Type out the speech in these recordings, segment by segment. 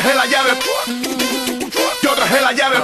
traje la llave. Yo traje la llave.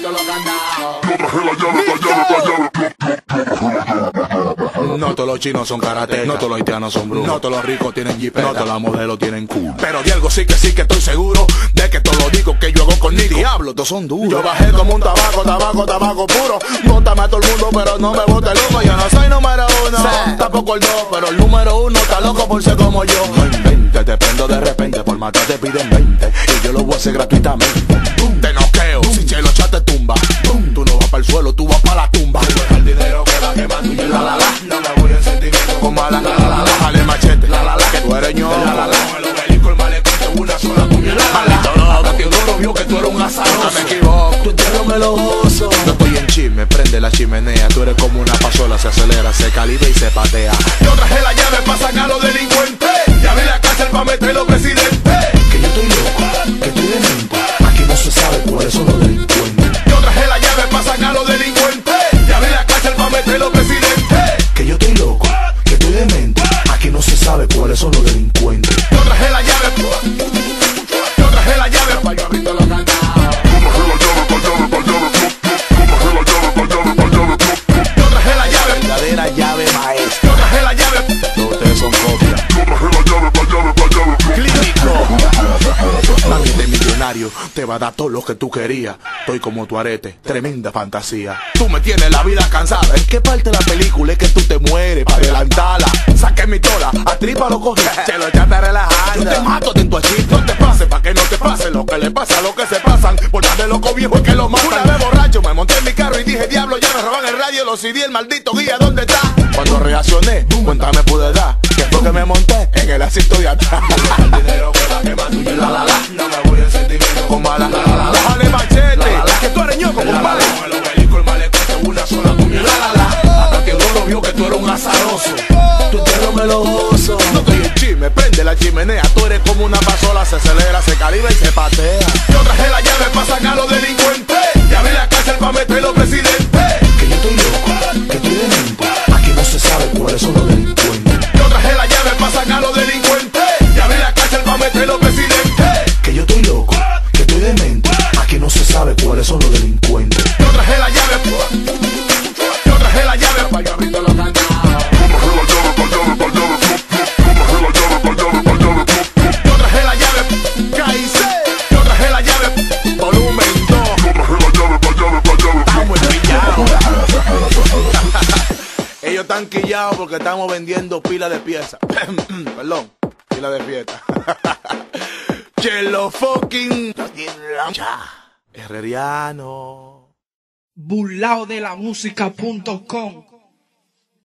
No todos los chinos son karatecas, no todos los haitianos son brujos, no todos los ricos tienen jipeta, no todas las modelos tienen culo. Pero de algo sí que estoy seguro, de que todos los discos que yo hago con Nico, diablo, todos son duros. Yo bajé como un tabaco puro. Bótame a todo el mundo, pero no me bote loco. Yo no soy número uno, tampoco el dos, pero el número uno está loco por ser como yo. No inventes, te prendo de repente, por matar te piden 20, y yo lo voy a hacer gratuitamente. Te noqueo, si Chelo Chat te tumba. Tú no vas para el suelo, tú vas para la tumba. El dinero que va quemando y la. No me voy en sentimiento con mala. Bájale machete, que tú eres ño. El obelisco, el malecón, tengo una sola puñalada. Maldito loco, Teodoro vio que tú eres un azaroso. No me equivoco, tú entierro me lo gozo. No estoy en chisme, prende la chimenea. Tú eres como una pasola, se acelera, se calibre y se patea. Yo traje la llave pa' sacar a los delincuentes, y abrí la cárcel pa' meter los presidentes. Que yo estoy loco, que estoy demente. Aquí no se sabe cuáles son los delincuentes. Yo traje la llave pa' sacar a los delincuentes, y abrí la cárcel pa' meter los presidentes. Que yo estoy loco, que estoy demente. Aquí no se sabe cuáles son los delincuentes. Yo traje la llave. Yo traje la llave pa' yo abrirte los candados. Yo traje la llave, Verdadera llave maestra. yo traje la llave. Todos ustedes son copias. Clínico. Mami millonario, te va a dar todo lo que tú querías. Estoy como tu arete, tremenda fantasía. Tú me tienes la vida cansada. ¿En qué parte de la película es que tú te mueres para adelantarla? Saque mi tola, a tripa lo cogí. Se lo echaste relajando. Yo te mato en tu achito. No te pases, pa' que no te pase lo que le pasa a los que se pasan. Por de loco viejo es que lo matan. Una vez borracho me monté en mi carro y dije, diablo, ya me roban el radio, los CD, el maldito guía, ¿dónde está? Cuando reaccioné, cuenta me pude dar, que fue que me monté en el asiento de atrás. El dinero que va quemando y la. No me voy en sentimiento con mala. Bájale machete, que tú eres ñoco, compadre. El obelisco, el malecón, tengo una sola puñalada. Hasta que uno vio que tú eres un azaroso. Tú entierro me lo gozo. No estoy en chisme, prende la chimenea. Tú eres como una pasola, se acelera, se calibre y se patea. Yo traje la llave pa' sacar a los delincuentes, y abrí la cárcel pa' meter los presidentes. Que yo estoy loco, que estoy demente. Aquí no se sabe cuáles son los delincuentes. Yo traje la llave pa' sacar a los delincuentes, y abrí la cárcel pa' meter los presidentes. Que yo estoy loco, que estoy demente. Aquí no se sabe cuáles son los delincuentes. Yo traje la llave. Yo traje la llave pa' yo abrirte los candados. Yo traje la llave, caíse. Yo traje la llave, volumen 2. Estamos pillados. Ellos están quillados porque estamos vendiendo pila de piezas. Perdón, pila de fiesta. Chelo fucking Herreriano. burlaodelamusica.com